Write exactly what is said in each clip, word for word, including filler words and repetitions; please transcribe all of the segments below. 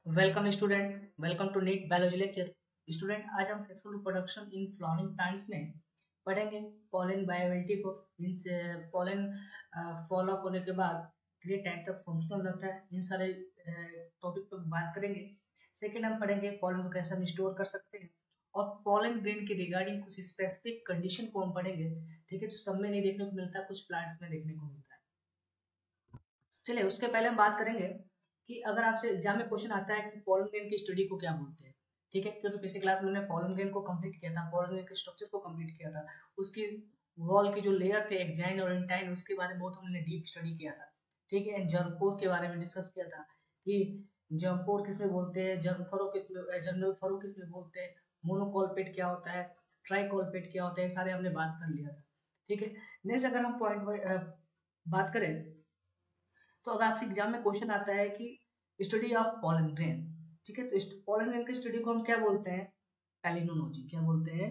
Welcome student, welcome to NEET biology lecture. Student, आज हम sexual reproduction in flowering plants में पढ़ेंगे pollen बायोबिलिटी को। मीन्स पॉलन फॉल ऑफ होने के बाद कितने टाइम तक फंक्शनल रहता है, इन सारे टॉपिक पर बात करेंगे। सेकेंड, हम पढ़ेंगे पॉलन को कैसे हम स्टोर कर सकते हैं, और पॉलन ग्रेन के रिगार्डिंग कुछ स्पेसिफिक कंडीशन को हम पढ़ेंगे। ठीक है, जो सब में नहीं देखने को मिलता, कुछ प्लांट्स में देखने को मिलता है। चलिए, उसके पहले हम बात करेंगे कि अगर आपसे एग्जाम में क्वेश्चन आता है कि पॉलन ग्रेन की स्टडी को क्या बोलते हैं। ठीक है, क्योंकि पिछले क्लास में हमने पॉलन ग्रेन को कंप्लीट किया था, पॉलन ग्रेन के स्ट्रक्चर को कंप्लीट किया था, उसकी वॉल की जो लेयर थे एक्जाइन और इंटाइन, उसके बारे में बहुत हमने डीप स्टडी किया था। ठीक है, जर्मपोर के बारे में डिस्कस किया था कि जर्मपोर किसमें बोलते हैं, जर्मफरो किसमें जर्मफरो किसमें बोलते हैं, मोनोकॉलपेट क्या होता है, ट्राइकॉलपेट क्या होता है, सारे हमने बात कर लिया था। ठीक है, नेक्स्ट अगर हम पॉइंट बात करें तो अगर आपसे एग्जाम में क्वेश्चन आता है कि स्टडी ऑफ पॉलन ग्रेन, ठीक है, तो पॉलन ग्रेन की स्टडी को हम क्या बोलते हैं? पैलिनोलॉजी। क्या बोलते हैं?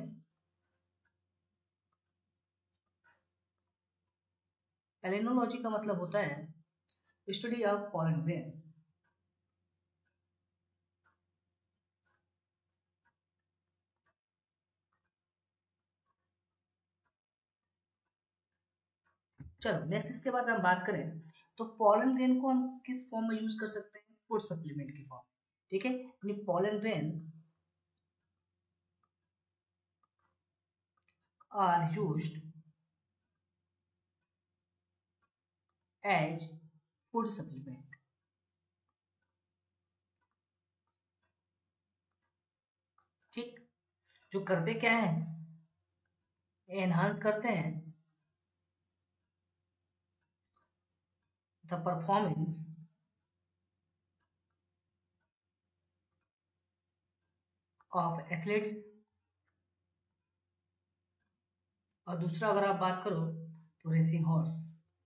पैलिनोलॉजी का मतलब होता है स्टडी ऑफ पॉलन ग्रेन। चलो नेक्स्ट, इसके बाद हम बात करें तो पॉलन ग्रेन को हम किस फॉर्म में यूज कर सकते हैं? फूड सप्लीमेंट की फॉर्म। ठीक है, pollen grain are used as food supplement. ठीक, जो करते क्या है, एनहांस करते हैं द परफॉर्मेंस ऑफ एथलीट्स। और दूसरा अगर आप बात करो तो रेसिंग हॉर्स।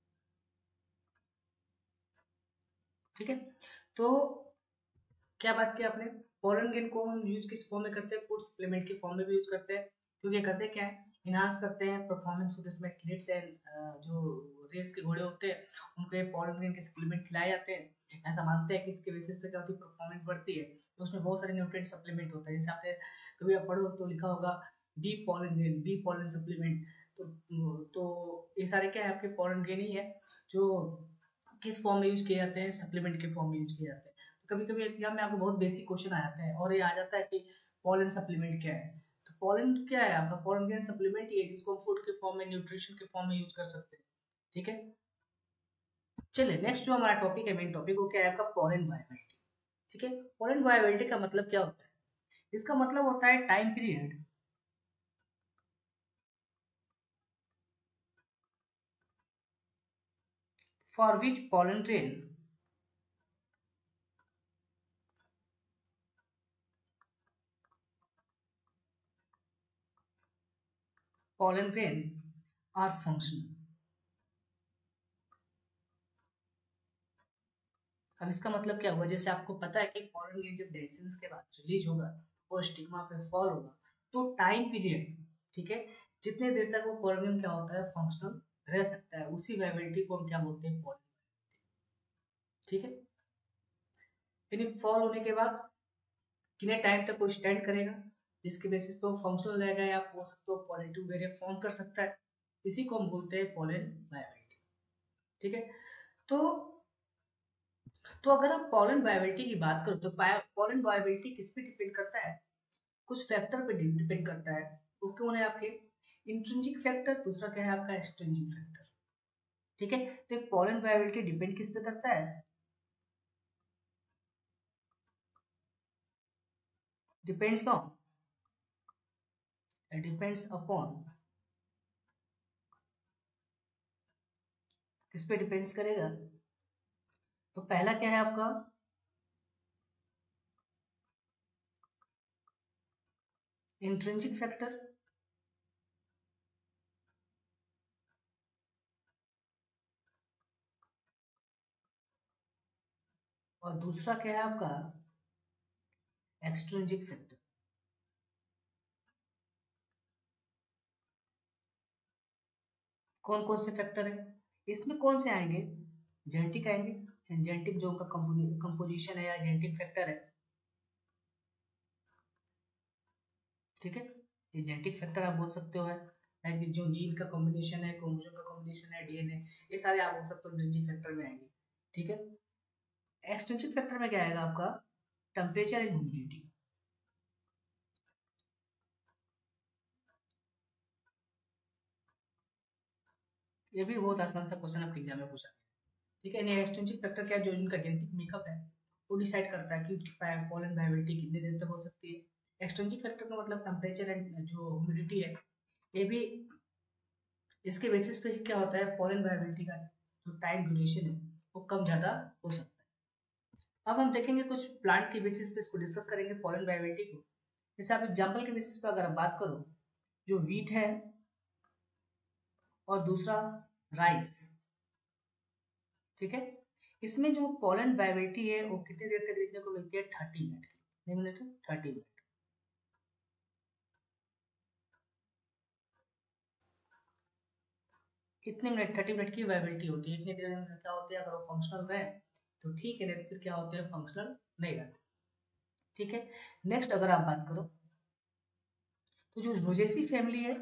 ठीक है, तो क्या बात की आपने? पॉलन ग्रेन को हम यूज किस फॉर्म में करते हैं? फूड सप्लीमेंट के फॉर्म में भी यूज करते हैं, क्योंकि करते क्या है, इनहांस करते हैं परफॉर्मेंस को। जिसमें एथलीट्स एंड जो रेस के घोड़े होते हैं उनको ये पॉलन ग्रेन के सप्लीमेंट खिलाए जाते हैं। ऐसा मानते हैं कि इसके बेसिस पे क्या होती है, परफॉर्मेंस बढ़ती है। तो उसमें बहुत सारे न्यूट्रिएंट सप्लीमेंट होता है। जैसे आपने कभी आप पढ़ो तो लिखा होगा bee pollen grain, bee pollen supplement. तो तो ये सारे क्या है, आपके पॉलन ग्रेन ही है जो किस फॉर्म में यूज किए जाते हैं? सप्लीमेंट के फॉर्म में यूज किए जाते हैं। तो कभी कभी एग्जाम में आपको बहुत बेसिक क्वेश्चन आ जाते हैं और ये आ जाता है कि पॉलन सप्लीमेंट क्या है। तो पॉलन क्या है आपका? पॉलन ग्रेन सप्लीमेंट ही है जिसको हम फूड के फॉर्म में, न्यूट्रिशन के फॉर्म में यूज कर सकते हैं। ठीक है, चलिए नेक्स्ट जो हमारा टॉपिक है, मेन टॉपिक, वो क्या है आपका? Pollen viability. ठीक है, पॉलन वायबिलिटी का मतलब क्या होता है? इसका मतलब होता है time period for which pollen grain pollen grain are functional। अब इसका मतलब क्या हुआ? जैसे आपको पता है कि pollen grain जब डेसीन्स के बाद रिलीज होगा और स्टिग्मा पे फॉल होगा, तो टाइम पीरियड, ठीक है, जितने देर तक वो pollen grain क्या होता है, फंक्शनल रह सकता है, उसी वाइबिलिटी को हम क्या बोलते हैं? pollen। ठीक है, यानी फॉल होने के बाद कितने टाइम तक वो स्टैंड करेगा, जिसके बेसिस पे वो फंक्शनल रहेगा, या आप बोल सकते हो पॉलिटिव वेरिएंट फॉर्म कर सकता है। इसी को हम बोलते हैं pollen वाइबिलिटी। ठीक है, तो तो अगर आप पॉलन वायबिलिटी की बात करो तो पॉलन वायबिलिटी किस पे डिपेंड करता है? कुछ फैक्टर पे डिपेंड करता है। वो कौन है आपके? इंट्रिंसिक फैक्टर, दूसरा क्या है आपका? Extrinsic factor. ठीक है, तो पॉलन वायबिलिटी डिपेंड किस पे करता है? डिपेंड्स ऑन, डिपेंड्स अपॉन, किस पे डिपेंड्स करेगा? तो पहला क्या है आपका? इंट्रिंसिक फैक्टर, और दूसरा क्या है आपका? Extrinsic factor. कौन कौन से फैक्टर है इसमें? कौन से आएंगे? जेनेटिक आएंगे, जेनेटिक जो उनका कंपोजिशन है या जेनेटिक फैक्टर है, ठीक है। ये जेनेटिक फैक्टर आप बोल सकते हो है, है कि जो जीन का कॉम्बिनेशन है, क्रोमोसोम का कॉम्बिनेशन है, डीएनए, ये सारे आप बोल सकते हो इंट्रिंसिक फैक्टर में आएंगे। ठीक है। एक्सट्रिंसिक फैक्टर में क्या आएगा आपका, टेम्परेचर एंड ह्यूमिडिटी। ये भी बहुत आसान सा क्वेश्चन आपके एग्जाम में पूछा। ठीक है। एक्सट्रिंसिक फैक्टर क्या, जो इनका जेनेटिक मेकअप है वो डिसाइड करता है कि पॉलन वायबिलिटी कितनी देर तक हो सकती है। एक्सट्रिंसिक फैक्टर का मतलब टेम्परेचर एंड जो ह्यूमिडिटी है, ये भी इसके बेसिस पे क्या होता है, फॉरेन वायबिलिटी का जो टाइम ड्यूरेशन है वो कम ज़्यादा हो सकता है। अब हम देखेंगे कुछ प्लांट के बेसिस पे इसको डिस्कस करेंगे फॉरेन वायबिलिटी को। जैसे आप एग्जाम्पल के बेसिस पे अगर आप बात करो, जो वीट है और दूसरा राइस, ठीक है, इसमें जो पॉलन वायबिलिटी है वो कितनी देर तक देखने को मिलती है, थर्टी मिनट की, कितने मिनट, थर्टी मिनट। कितने मिनट, थर्टी मिनट की वायबिलिटी होती है। इतनी देर में क्या होती है, अगर वो फंक्शनल रहे तो ठीक है, नहीं तो फिर क्या होते हैं, फंक्शनल नहीं रहते। ठीक है। नेक्स्ट अगर आप बात करो तो जो रोजेसी फैमिली है,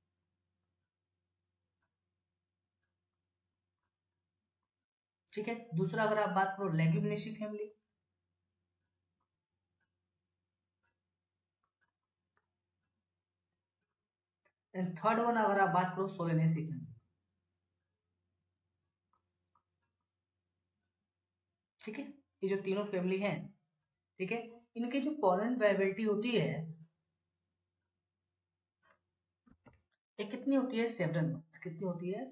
ठीक है, दूसरा अगर आप बात करो Leguminosae family, and third one अगर आप बात करो सोलेनेसी फैमिली। ठीक है। ये जो तीनों फैमिली है, ठीक है, इनकी जो पॉलन वायबिलिटी होती है ये कितनी होती है, सेवरल मंथ। कितनी होती है,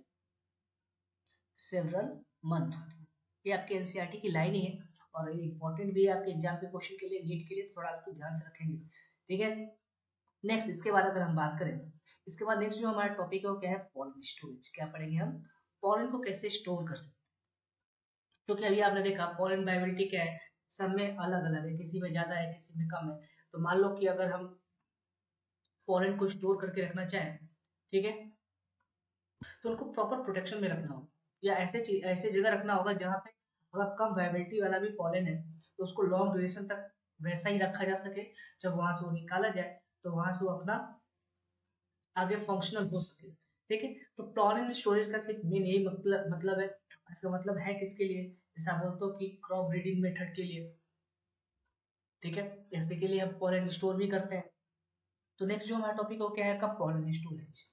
सेवरल मंथ। ये आपके एनसीईआरटी की लाइन ही है और ये इंपॉर्टेंट भी है आपके एग्जाम के क्वेश्चन के लिए, नीट के लिए, थोड़ा आपको ध्यान से रखेंगे। ठीक है। नेक्स्ट इसके बाद अगर हम बात करें, इसके बाद नेक्स्ट जो हमारा टॉपिक है वो क्या है, पॉलन स्टोरेज। क्या पढ़ेंगे हम, पॉलन को कैसे स्टोर कर सकते हैं। क्योंकि अभी आपने देखा पॉलन वायबिलिटी क्या है, सब में अलग अलग है, किसी में ज्यादा है, किसी में कम है। तो मान लो कि अगर हम पॉलन को स्टोर करके रखना चाहें, ठीक है, तो उनको प्रॉपर प्रोटेक्शन में रखना होगा, या ऐसे चीज ऐसे जगह रखना होगा जहाँ पे अगर कम वायबिलिटी वाला भी पॉलन है तो उसको लॉन्ग ड्यूरेशन तक वैसा ही रखा जा सके, जब वहां से वो निकाला जाए तो वहां से वो अपना आगे फंक्शनल हो सके। ठीक है। तो पॉलन स्टोरेज का सिर्फ मेन यही मतलब मतलब है, इसका मतलब है किसके लिए, जैसे आप बोलते हो कि क्रॉप ब्रीडिंग मेथड के लिए। ठीक है। इसके के लिए हम पॉलन स्टोर भी करते हैं। तो नेक्स्ट जो हमारा टॉपिक हो क्या है, का पॉलन स्टोरेज।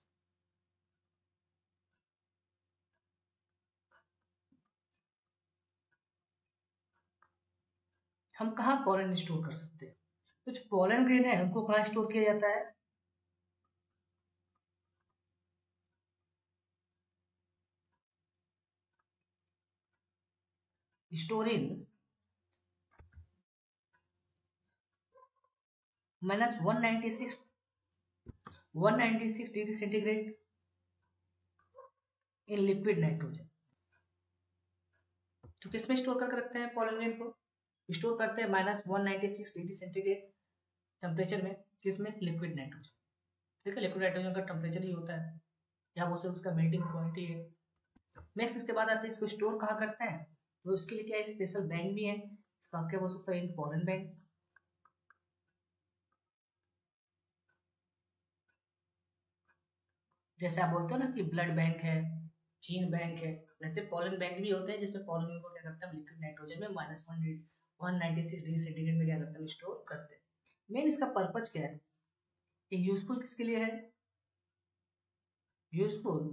हम कहाँ पॉलन स्टोर कर सकते हैं, कुछ पॉलन ग्रेन है उनको कहाँ स्टोर किया जाता है, store in minus one ninety six one ninety six degree centigrade in liquid nitrogen. तो किसमें स्टोर करके रखते हैं पॉलन ग्रेन को, स्टोर करते हैं minus one ninety six degree centigrade temperature में, किसमें, लिक्विड नाइट्रोजन। ठीक है। लिक्विड नाइट्रोजन का टेम्परेचर ही होता है, या वो से उसका मेल्टिंग पॉइंट ही है। नेक्स्ट इसके बाद आते हैं इसको स्टोर कहाँ करते हैं, तो उसके लिए क्या है, स्पेशल बैंक भी है, इसका आप क्या बोल सकते हैं, पॉलन बैंक। जैसे आप बोलते हो ना कि ब्लड बैंक है, जीन बैंक है, वैसे पॉलन बैंक भी होते हैं जिसमें पॉलन को क्या करते हैं, लिक्विड नाइट्रोजन में minus one ninety six degree centigrade में क्या करते हैं, स्टोर करते हैं। मेन इसका पर्पज क्या है, ये यूजफुल किसके लिए है, useful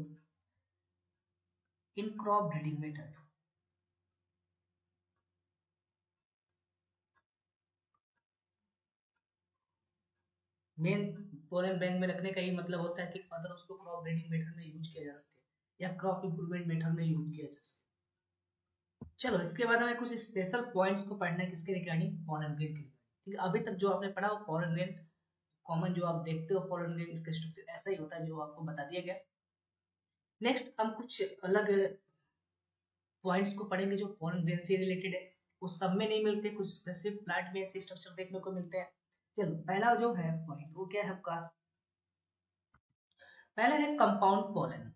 in crop breeding method. Main foreign bank में रखने का ये मतलब होता है कि अदर उसको क्रॉप ब्रीडिंग मेथड में यूज किया जा सके या क्रॉप इंप्रूवमेंट मेथड में यूज किया जा सके। चलो इसके बाद हमें कुछ स्पेशल पॉइंट्स को पढ़ना है किसके रिगार्डिंग, फॉरेन ग्रेन के। ठीक है। अभी तक जो आपने पढ़ा वो फॉरेन ग्रेन कॉमन जो आप देखते हो फॉरेन ग्रेन, इसका स्ट्रक्चर ऐसा ही होता है जो आपको बता दिया गया। नेक्स्ट हम कुछ अलग पॉइंट्स को पढ़ेंगे जो फॉरेन ग्रेन से रिलेटेड है, वो सब में नहीं मिलते, कुछ स्पेसिफिक प्लांट में ऐसे स्ट्रक्चर देखने को मिलते हैं। चलो पहला जो है पॉइंट वो क्या है आपका, पहला है कंपाउंड पॉलन।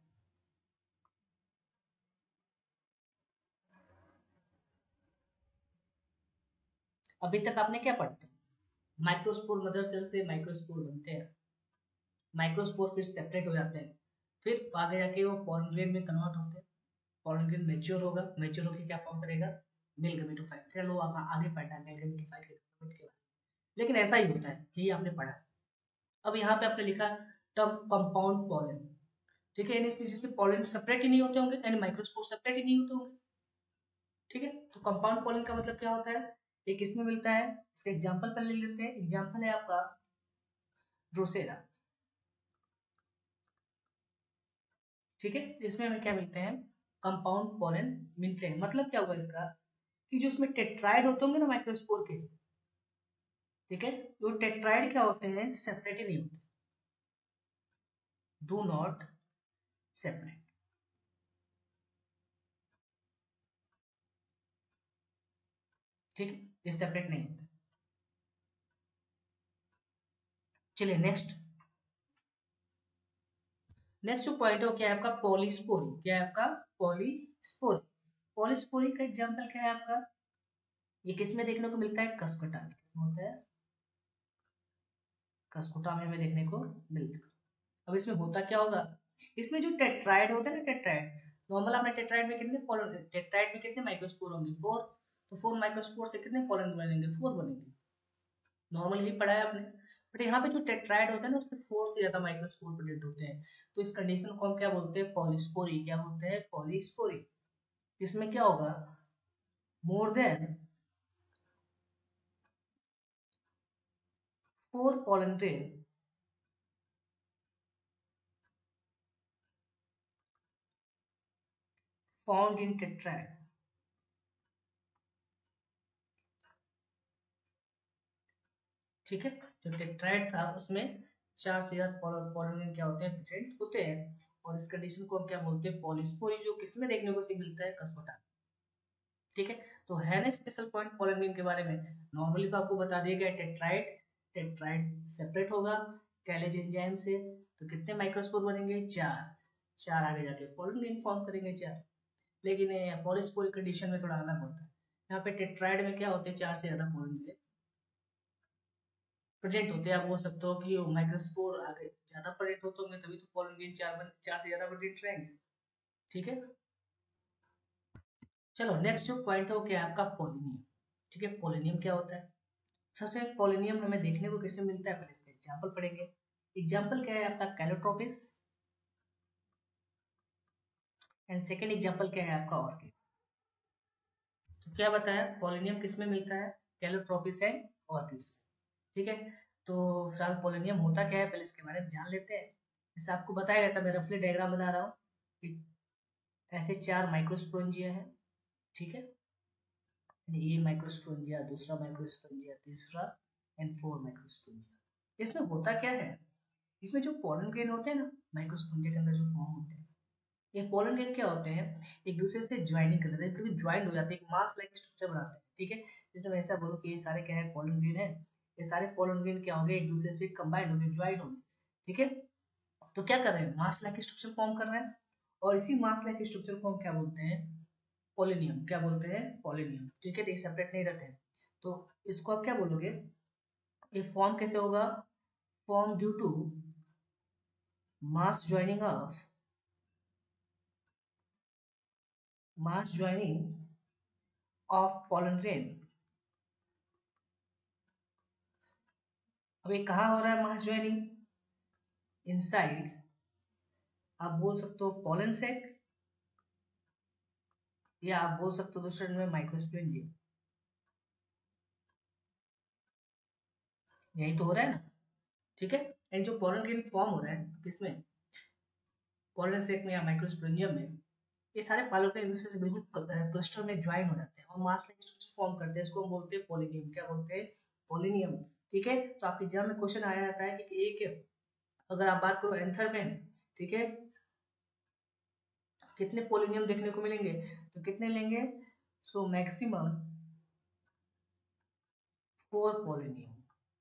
अभी तक आपने क्या पढ़ा, माइक्रोस्पोर मदर सेल से माइक्रोस्पोर बनते हैं, माइक्रोस्पोर फिर सेपरेट हो जाते हैं, फिर आगे जाके वो पॉलन ग्रेन में कन्वर्ट होते हैं, पॉलन ग्रेन मैच्योर होगा, मैच्योर होकर क्या फॉर्म करेगा, मेल गमेटोफाइट। फिर लोग आगे पढ़ना है मेल गमेटोफाइट के बारे में, लेकिन ऐसा ही होता है, यही आपने पढ़ा। अब यहाँ पे आपने लिखा टर्म कंपाउंड पॉलन, ठीक है, यानी स्पीशीज में पॉलन सेपरेट ही नहीं होते होंगे, यानी माइक्रोस्पोर सेपरेट ही नहीं होते होंगे, ठीक है। तो कंपाउंड पॉलन का मतलब क्या होता है, एक इसमें मिलता है, इसका एग्जांपल पहले ले लेते हैं। एग्जांपल है आपका ड्रोसेरा, ठीक है, इसमें हमें क्या मिलते हैं, कंपाउंड पॉलन मिलते हैं। मतलब क्या हुआ इसका, कि जो इसमें टेट्राइड होते होंगे ना माइक्रोस्पोर के, ठीक है, वो टेट्राइड क्या होते हैं, सेपरेट ही नहीं होते, डू नॉट सेपरेट, ठीक है, ये सेपरेट नहीं होते। चलिए नेक्स्ट, नेक्स्ट जो पॉइंट है वो क्या है आपका, पॉलीस्पोरी। क्या है आपका, पॉलीस्पोरी। पॉलीस्पोरी का एग्जांपल क्या है आपका, ये किसमें देखने को मिलता है, कसकटा में। किसमें होता है, कसकुटा में हमें देखने को मिलता है। अब इसमें होता क्या होगा, इसमें जो टेट्राइड होता है ना, टेट्राइड नॉर्मल आपने टेट्राइड में कितने पोलन, टेट्राइड में कितने माइक्रोस्पोर होंगे, फोर। तो फोर माइक्रोस्पोर से कितने पोलन बनेंगे, फोर बनेंगे, नॉर्मल ही पढ़ा है आपने। बट यहाँ पे जो टेट्राइड होता है ना, उसमें फोर से ज्यादा माइक्रोस्पोर प्रेजेंट होते हैं, तो इस कंडीशन को हम क्या बोलते हैं, पॉलीस्पोरी। क्या बोलते हैं, पॉलीस्पोरी। इसमें क्या होगा, more than four pollen grain found in tetrad, ठीक है। जो टेट्राइड था उसमें चार से ज्यादा pollen grain क्या होते हैं, प्रेजेंट होते हैं, और इस कंडीशन को हम क्या बोलते हैं, पॉलीस्पोरी, जो किसमें देखने को से मिलता है, कसकोटा, ठीक है। तो है ना स्पेशल पॉइंट pollen grain के बारे में, नॉर्मली तो आपको बता दिया गया टेट्राइड, टेट्राइड सेपरेट होगा कैलेज एंजाइम से, तो कितने माइक्रोस्पोर बनेंगे, चार, चार आगे जाके pollen grain फॉर्म करेंगे चार। लेकिन पॉलीस्पोरी कंडीशन में थोड़ा अलग होता है, यहाँ पे टेट्राइड में क्या होते हैं, चार से ज्यादा pollen grain प्रेजेंट होते हैं। आप बोल सकते हो कि माइक्रोस्पोर आगे ज्यादा प्रेजेंट होते होंगे, तभी तो pollen grain चार बन, चार से ज्यादा प्रेजेंट रहेंगे, ठीक है। चलो नेक्स्ट जो पॉइंट है वो क्या है आपका, पोलिनियम, ठीक है। पोलिनियम क्या होता है, सबसे पोलिनियम हमें देखने को किससे मिलता है, पहले इसका एग्जांपल पढ़ेंगे। एग्जांपल क्या है आपका, कैलोट्रोपिस, एंड सेकंड एग्जांपल क्या है आपका, ऑर्किड। तो क्या बताया, पोलिनियम किसमें मिलता है, कैलोट्रोपिस एंड ऑर्किड्स, ठीक है। तो फिलहाल पोलिनियम होता क्या है, पहले इसके बारे में जान लेते हैं। जैसे आपको बताया गया था, मैं रफली डायग्राम बना रहा हूँ कि ऐसे चार माइक्रोस्पोरेंजिया है, ठीक है, ये माइक्रोस्पोरेंजिया, दूसरा माइक्रोस्पोरेंजिया, तीसरा एंड फोर माइक्रोस्पोरेंजिया। इसमें होता क्या है, इसमें जो पोलन ग्रेन होते हैं ना, माइक्रोस्पोरेंजिया के अंदर जो फॉर्म होते हैं, ये पोलन ग्रेन क्या होते हैं, एक दूसरे से ज्वाइनिंग कर लेते हैं, क्योंकि ज्वाइन हो जाते हैं, एक मास लाइक स्ट्रक्चर बनाते हैं, ठीक है। जैसे मैं ऐसा बोलूँ कि ये सारे क्या है, पोलन ग्रेन है, ये सारे पोलन ग्रेन क्या होंगे, एक दूसरे से कंबाइंड होंगे, ज्वाइन होंगे, ठीक है। तो क्या कर रहे हैं, मास लाइक स्ट्रक्चर फॉर्म कर रहे हैं, और इसी मास लाइक स्ट्रक्चर को हम क्या बोलते हैं, पोलिनियम। क्या बोलते हैं, पोलिनियम, ठीक है। तो ये सेपरेट नहीं रहते हैं, तो इसको आप क्या बोलोगे, ये फॉर्म कैसे होगा, form due to mass joining of mass joining of pollen grain। अब ये कहाँ हो रहा है मास ज्वाइनिंग, इनसाइड, आप बोल सकते हो पोलन सेक, या आप बोल सकते हो दूसरे में माइक्रोस्पोरेंजियम, यही तो हो रहा है ना, ठीक है। एंड जो पोलन ग्रेन फॉर्म हो रहा है किसमें, पोलन सेक में या माइक्रोस्पोरेंजियम में, ये सारे पालों के एक दूसरे से बिल्कुल क्लस्टर में ज्वाइन हो जाते हैं और मास लाइक स्ट्रक्चर फॉर्म करते हैं, इसको हम बोलते हैं पोलिनियम। क्या बोलते हैं, पोलिनियम, ठीक है। तो आपके एग्जाम में क्वेश्चन आया जाता है कि एक, अगर आप बात करो एंथर में, ठीक है, कितने पोलिनियम देखने को मिलेंगे, तो कितने लेंगे, सो मैक्सिमम फोर पोलिनियम,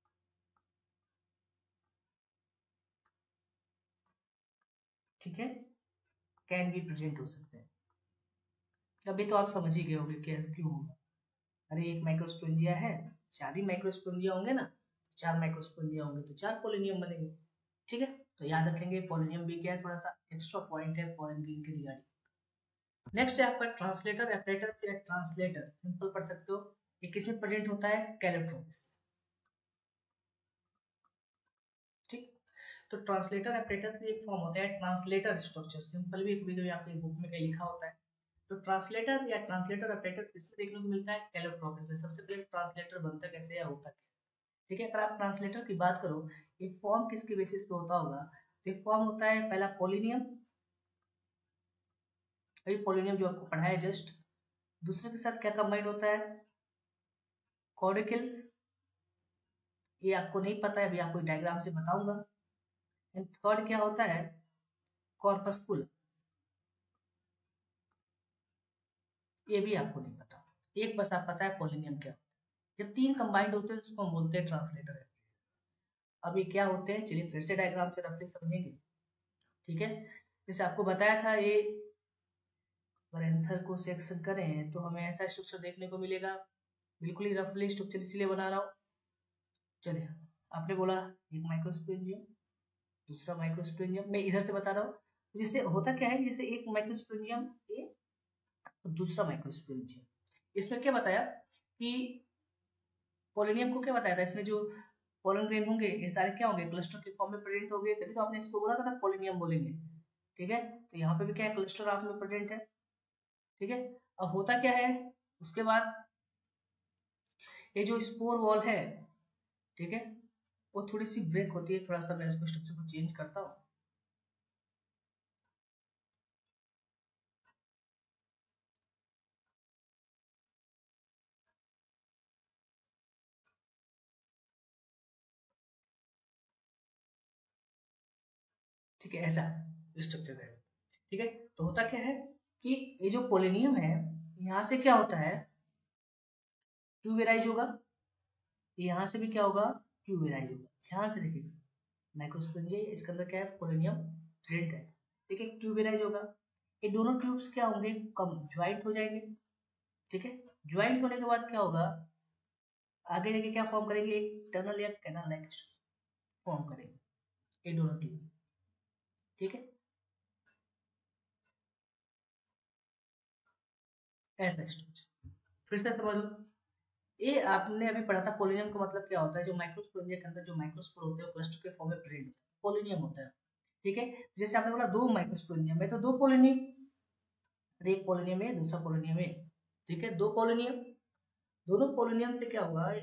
ठीक है, कैन बी प्रेजेंट हो सकते हैं। अभी तो आप समझ ही गए होंगे कैसे क्यों होगा, अरे एक माइक्रोस्पोरेंजिया है, चार ही माइक्रोस्पोरेंजिया होंगे ना, चार माइक्रोस्पोरेंजिया होंगे तो चार पोलिनियम बनेंगे। ठीक है, तो याद रखेंगे पोलिनियम भी क्या है, थोड़ा सा एक्स्ट्रा पॉइंट है पॉलन ग्रेन के रिगार्डिंग। नेक्स्ट है आपका ट्रांसलेटर एपरेटस या ट्रांसलेटर, सिंपल पढ़ सकते हो। ये किसमें प्रेजेंट होता है, कैलोट्रोपिस। ठीक, तो ट्रांसलेटर एपरेटस में एक फॉर्म होता है ट्रांसलेटर स्ट्रक्चर, सिंपल भी कभी कभी आपकी बुक में कहीं लिखा होता है। तो ट्रांसलेटर या ट्रांसलेटर एपरेटस किसमें देखने को मिलता है, कैलोट्रोपिस में। सबसे पहले ट्रांसलेटर बनता कैसे या होता क्या। ठीक है, अगर आप ट्रांसलेटर की बात करो, ये फॉर्म किसके बेसिस पे होता होगा, तो ये फॉर्म होता है पहला पोलिनियम, ये पोलिनियम जो आपको पढ़ाया जस्ट, दूसरे के साथ क्या कंबाइंड होता है, कॉर्डिकल्स, ये आपको नहीं पता है, अभी आपको डायग्राम से बताऊंगा। एंड थर्ड क्या होता है, कॉर्पस्कुलम, ये भी आपको नहीं पता, एक बस आप पता है पोलिनियम क्या। जब तीन कंबाइंड होते हैं तो उसको हम बोलते हैं ट्रांसलेटर। अब ये क्या होते हैं, चलिए फिर से डायग्राम से रफली समझेंगे। ठीक है, जैसे आपको बताया था, ये अगर एंथर को सेक्शन करें तो हमें ऐसा स्ट्रक्चर देखने को मिलेगा, बिल्कुल ही रफली स्ट्रक्चर इसलिए बना रहा हूँ। चलिए, आपने बोला एक माइक्रोस्पोरेंजियम, दूसरा माइक्रोस्पोरेंजियम, मैं इधर से बता रहा हूँ। जिससे होता क्या है, जैसे एक माइक्रोस्पोरेंजियम ए और दूसरा माइक्रोस्पोरेंजियम, इसमें क्या बताया कि पोलिनियम को क्या बताया था, इसमें जो पोलन ग्रेन होंगे ये सारे क्या होंगे, क्लस्टर के फॉर्म में प्रेजेंट होंगे, तभी तो आपने इसको बोला था ना पोलिनियम बोलेंगे। ठीक है, तो यहाँ पे भी क्या है, क्लस्टर आप में प्रेजेंट है। ठीक है, अब होता क्या है, उसके बाद ये जो स्पोर वॉल है, ठीक है, वो थोड़ी सी ब्रेक होती है, थोड़ा सा मैं इसको स्ट्रक्चर को चेंज करता हूँ। ठीक है, ऐसा स्ट्रक्चर है। ठीक है, तो होता क्या है कि ये जो पोलिनियम है, यहाँ से क्या होता है, ट्यूबेराइज होगा, यहाँ से भी क्या होगा, ट्यूबेराइज होगा। ध्यान से देखिए, माइक्रोस्पोरेंजिया इसके अंदर क्या है, पोलिनियम प्रेजेंट है। ठीक है, ट्यूबेराइज होगा, ये दोनों ट्यूब्स क्या होंगे, कम ज्वाइंट हो जाएंगे। ठीक है, ज्वाइंट होने के बाद क्या होगा, आगे जाके क्या फॉर्म करेंगे, एक टनल या कैनाल लाइक फॉर्म करेंगे ये दोनों ट्यूब। ठीक है, ऐसा स्ट्रक्चर फिर से समझ लो। ये आपने अभी पढ़ा था, पोलिनियम का मतलब क्या होता है, जो माइक्रोस्पोरेंजिया के अंदर जो माइक्रोस्पोर होते हैं क्लस्टर के फॉर्म में प्रेजेंट होते हैं, पोलिनियम होता है। ठीक है, जैसे आपने बोला दो माइक्रोस्पोरेंजियम में तो दो पोलिनियम, एक पोलिनियम है दूसरा पोलिनियम है। ठीक है, दो पोलिनियम, दोनों पोलिनियम से क्या हुआ,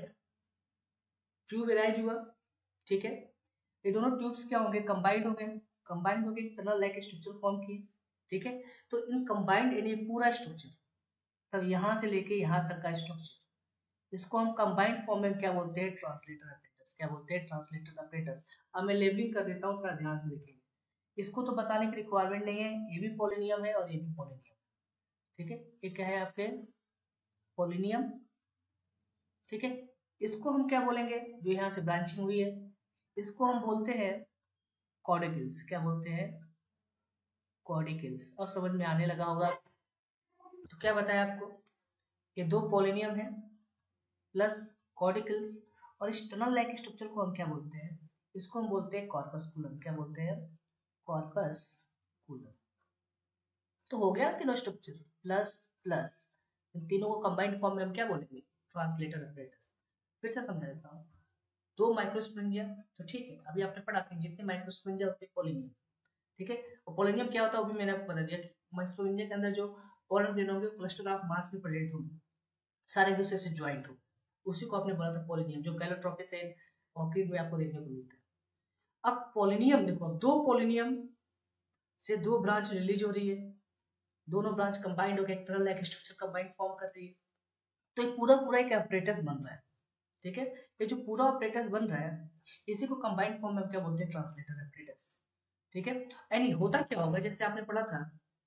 ट्यूब एराइज हुआ। ठीक है, ये दोनों ट्यूब्स क्या होंगे, कंबाइंड होंगे, कंबाइंड होके टनल लाइक स्ट्रक्चर फॉर्म किए। ठीक है, तो इन कंबाइंड यानी पूरा स्ट्रक्चर, तब यहाँ से लेके यहाँ तक का स्ट्रक्चर, इसको हम कंबाइंड फॉर्म में क्या बोलते हैं, ट्रांसलेटर ऑपरेटर्स, क्या बोलते हैं, ट्रांसलेटर ऑपरेटर्स। अब मैं लेबलिंग कर देता हूँ, थोड़ा ध्यान से देखेंगे, इसको तो बताने की रिक्वायरमेंट नहीं है, ये भी पोलिनियम है और ये भी पोलिनियम। ठीक है, ये क्या है आपके, पोलिनियम। ठीक है, इसको हम क्या बोलेंगे, जो यहाँ से ब्रांचिंग हुई है, इसको हम बोलते हैं कॉर्डिकल्स। क्या बोलते हैं, कॉर्डिकल्स। अब समझ में आने लगा होगा। तो क्या बताया आपको, ये दो पोलिनियम है प्लस कॉर्डिकल्स, और इस टनल लाइक स्ट्रक्चर को हम क्या बोलते हैं, इसको हम बोलते हैं कॉर्पस्कुलम। क्या बोलते हैं, कॉर्पस्कुलम। तो हो गया तीनों स्ट्रक्चर प्लस प्लस, इन तीनों को कंबाइंड फॉर्म में हम क्या बोलेंगे, ट्रांसलेटर ऑपरेटर्स। फिर से समझा देता हूँ, दो माइक्रोस्पोरेंजिया, तो ठीक है, अभी आपने पढ़ा कि जितने माइक्रोस्पोरेंजिया होते हैं पोलिनियम। ठीक है, और पोलिनियम क्या होता है वो भी मैंने आपको बता दिया कि माइक्रोस्पोरेंजिया के अंदर जो पोलन ग्रेन होंगे क्लस्टर ऑफ मास में प्रेजेंट होंगे, सारे एक दूसरे से ज्वाइंट हो, उसी को आपने बोला था पोलिनियम, जो कैलोट्रोपिस एंड ऑर्किड में आपको देखने को मिलता है। अब पोलिनियम देखो, अब दो पोलिनियम से दो ब्रांच रिलीज हो रही है, दोनों ब्रांच कंबाइंड होकर एक tunnel like structure combined form कर रही है, तो ये पूरा पूरा एक apparatus बन रहा है। ठीक है, ये जो पूरा apparatus बन रहा है, इसी को कंबाइंड फॉर्म में हम क्या बोलते हैं, ट्रांसलेटर apparatus। ठीक है, यानी होता क्या होगा, जैसे आपने पढ़ा था,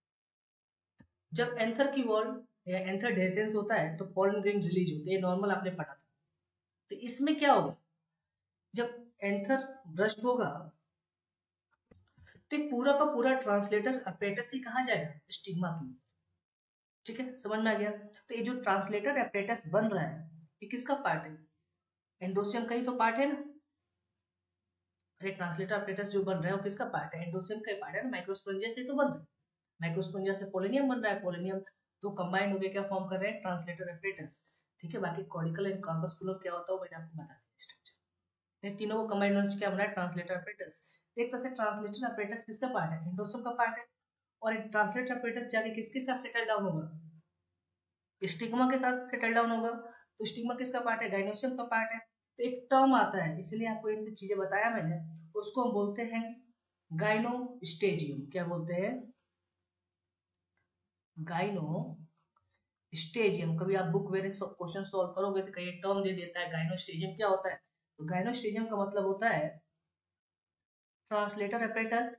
जब एंथर की वॉल या एंथर डेसेंस होता है तो पोलन ग्रेन रिलीज होते हैं, नॉर्मल आपने पढ़ा था। तो इसमें क्या होगा, जब एंथर ब्रस्ट होगा तो पूरा का पूरा ट्रांसलेटर apparatus ही कहाँ जाएगा, स्टिग्मा की। ठीक है, समझ में आ गया। तो ये जो ट्रांसलेटर apparatus बन रहा है, ये किसका पार्ट है, एंडोसियम का ही तो पार्ट है ना। अरे ट्रांसलेटर अपरेटस जो बन रहा है वो किसका पार्ट है? एंडोसोम का पार्ट है ना, माइक्रोस्पोंजिया से तो बन रहा है, माइक्रोस्पोंजिया से पोलिनियम बन रहा है, पोलिनियम तो कंबाइन होकर क्या फॉर्म कर रहे हैं? Translator apparatus. ठीक है, बाकी कॉर्डिकल एंड कॉर्पस्कुलर क्या होता है मैंने आपको बता दिया स्ट्रक्चर। इन तीनों को कंबाइन होने से क्या बना है? Translator apparatus. एक तरह से ट्रांसलेटर अपरेटस किसका पार्ट है? एंडोसोम का पार्ट है। और ट्रांसलेटर अपरेटस जाके किसके साथ सेटल डाउन होगा? स्टिग्मा के साथ सेटल डाउन होगा। तो स्टिग्मा किसका पार्ट है? गाइनोसियम का पार्ट है। तो एक टर्म आता है, इसलिए आपको ये सब चीजें बताया मैंने, उसको हम बोलते हैं गाइनोस्टेजियम। क्या बोलते हैं? गाइनोस्टेजियम। कभी आप बुक में क्वेश्चन सॉल्व करोगे तो कहीं टर्म दे देता है गाइनोस्टेजियम, क्या होता है? तो गाइनोस्टेजियम का मतलब होता है ट्रांसलेटर अपरेटस।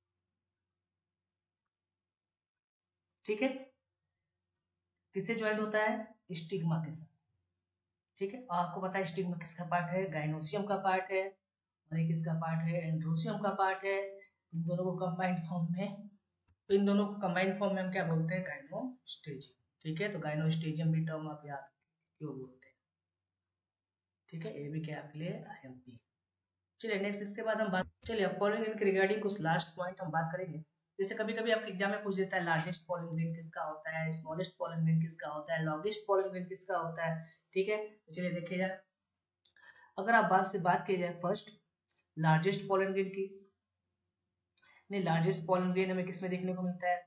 ठीक है, किससे ज्वाइंट होता है? स्टिग्मा के साथ। ठीक है, आपको पता है स्टिग्मा किसका पार्ट है? गाइनोसियम का पार्ट है। और एक इसका पार्ट है एंड्रोसियम का पार्ट है। इन दोनों को कंबाइंड फॉर्म में तो इन दोनों को कंबाइंड फॉर्म में हम क्या बोलते हैं? गाइनोस्टेजियम। ठीक है, तो गाइनोस्टेजियम भी टर्म आप याद क्यों बोलते हैं। ठीक है, ये भी क्या आपके लिए आईएमपी। चलिए नेक्स्ट, इसके बाद हम बात चलिए अब पॉलिन ग्रेन के रिगार्डिंग कुछ लास्ट पॉइंट हम बात करेंगे। जैसे कभी कभी आपके एग्जाम में पूछ देता है लार्जेस्ट पॉलिन ग्रेन किसका होता है, स्मॉलेस्ट पॉलिन ग्रेन किसका होता है, लॉन्गेस्ट पॉलिन ग्रेन किसका होता है। ठीक है, तो चलिए देखिए जाए, अगर आप बात से बात की जाए फर्स्ट लार्जेस्ट पॉलिन ग्रेन की, नहीं लार्जेस्ट पॉलिन ग्रेन हमें किसमें देखने को मिलता है?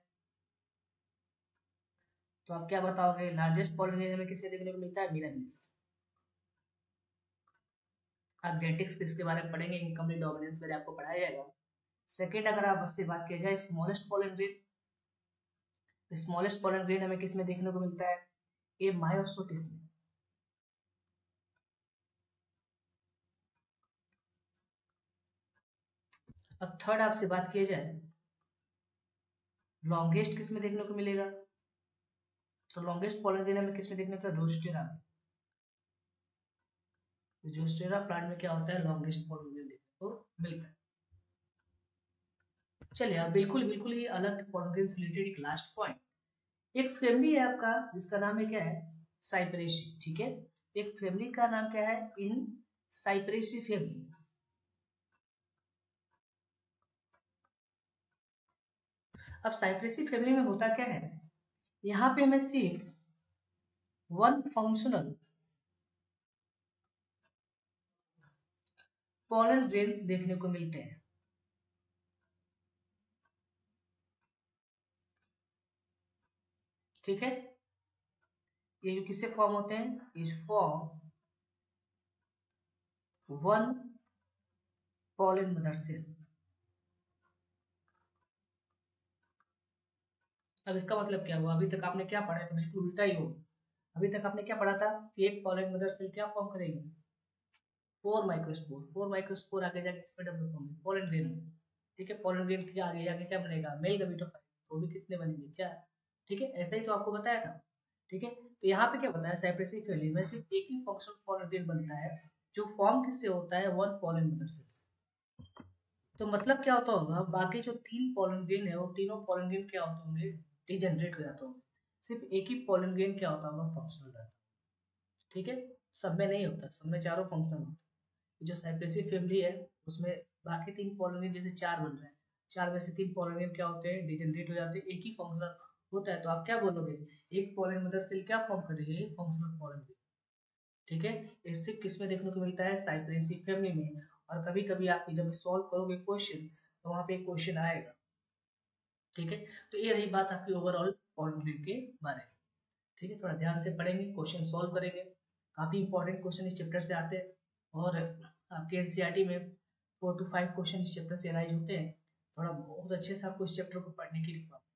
तो आप क्या बताओगे? लार्जेस्ट पॉलिन ग्रेन हमें किसमें देखने को मिलता है? मिरामिल्स। आप जेनेटिक्स किसके बारे में पढ़ेंगे? इनकम्प्लीट डोमिनेंस में आपको पढ़ाया जाएगा। सेकंड, अगर आप उससे बात की जाए smallest pollen grain, smallest pollen grain हमें किसमें देखने को मिलता है? ए मायोसोटिस में। अब थर्ड आपसे बात की जाए लॉन्गेस्ट किसमें देखने को मिलेगा? तो लॉन्गेस्ट पॉलिन ग्रेन हमें किसमें देखने को? जोस्टेरा। जोस्टेरा प्लांट में क्या होता है? लॉन्गेस्ट पॉलिन ग्रेन देखने को मिलता है। चलिए अब बिल्कुल बिल्कुल ही अलग पॉलिन ग्रेन से रिलेटेड एक लास्ट पॉइंट, एक फैमिली है आपका जिसका नाम है क्या है? साइप्रेसी। ठीक है, एक फैमिली का नाम क्या है? In Cyperaceae family. अब साइप्रेसी फैमिली में होता क्या है? यहाँ पे हमें सिर्फ वन फंक्शनल पॉलन ग्रेन देखने को मिलते हैं। ठीक है, ये जो किससे फॉर्म होते हैं? Is form one pollen mother cell. अब इसका मतलब क्या हुआ? अभी तक आपने क्या पढ़ा है? तो बिल्कुल उल्टा ही हो। अभी तक आपने क्या पढ़ा था कि एक पॉलन मदर सेल क्या फॉर्म करेगी? Four microspore. फोर माइक्रोस्पोर आगे जाके किसमें डेवलप होंगे? पॉलन ग्रेन में। ठीक है, पॉलन ग्रेन के आगे जाके क्या बनेगा? Male gametophyte. तो भी कितने बनेंगे? चार। ठीक है, ऐसा ही तो आपको बताया था। ठीक है, तो यहाँ पे क्या बताया? साइप्रेसी फैमिली में सिर्फ एक ही फंक्शनल पॉलन ग्रेन बनता है जो फॉर्म किससे होता है? वन पॉलन मदर सेल से। तो मतलब क्या होता होगा? बाकी जो तीन पॉलन ग्रेन है वो तीनों पॉलन ग्रेन क्या होते होंगे? डिजेनरेट हो जाते होंगे। सिर्फ एक ही पॉलन ग्रेन क्या होता होगा? फंक्शनल रहता है। ठीक है, सब में नहीं होता, सब में चारों फंक्शनल होता है। जो साइप्रेसी फैमिली है उसमें बाकी तीन पॉलन ग्रेन जैसे चार बन रहे हैं, चार में से तीन पॉलन ग्रेन क्या होते हैं? डिजेनरेट हो जाते हैं, एक ही फंक्शनल होता है। तो आप क्या बोलोगे? एक पॉलन मदर सेल क्या फॉर्म करेगी? Functional pollen grain. ठीक है, इससे किसमें देखने को मिलता है? साइप्रेसी फैमिली में। और कभी कभी आप जब सॉल्व करोगे क्वेश्चन तो वहां पे एक क्वेश्चन आएगा। ठीक है, तो ये रही बात आपकी ओवरऑल पॉलन ग्रेन के बारे में। ठीक है, थोड़ा ध्यान से पढ़ेंगे, क्वेश्चन सॉल्व करेंगे, काफी इंपॉर्टेंट क्वेश्चन इस चैप्टर से आते हैं। और आपके एनसीईआरटी में फोर टू फाइव क्वेश्चन इस चैप्टर से अराइज होते हैं। थोड़ा बहुत अच्छे से आपको इस चैप्टर को पढ़ने की रिक्वायरमेंट